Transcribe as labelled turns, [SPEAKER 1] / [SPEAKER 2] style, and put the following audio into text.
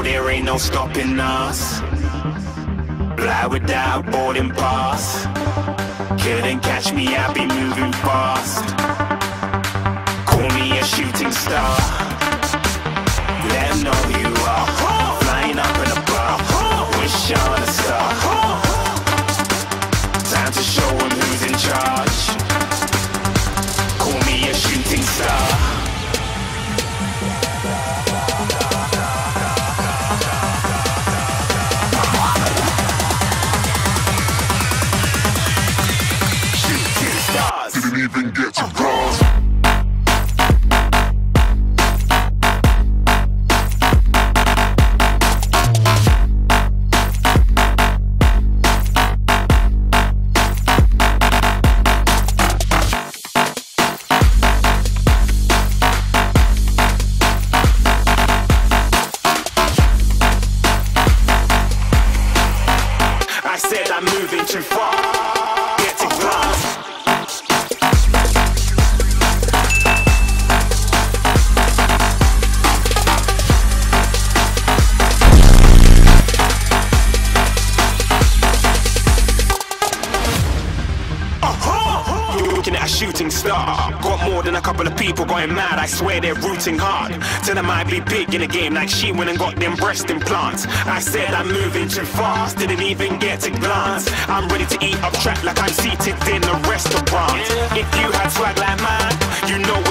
[SPEAKER 1] there ain't no stopping us. Fly without boarding pass. Couldn't catch me, I'll be moving fast. Call me a shooting star. Let 'em know who you are. Flying up in a bar. Wish on a star. Time to show 'em who's in charge. Call me a shooting star.
[SPEAKER 2] Didn't even get to cross.
[SPEAKER 1] I said I'm moving too far. Get to glass. Looking at a shooting star. Got more than a couple of people going mad. I swear they're rooting hard. Tell them I'd be big in the game like she went and got them breast implants. I said I'm moving too fast, didn't even get to glance. I'm ready to eat up track like I'm seated in a restaurant. If you had swag like mine, you know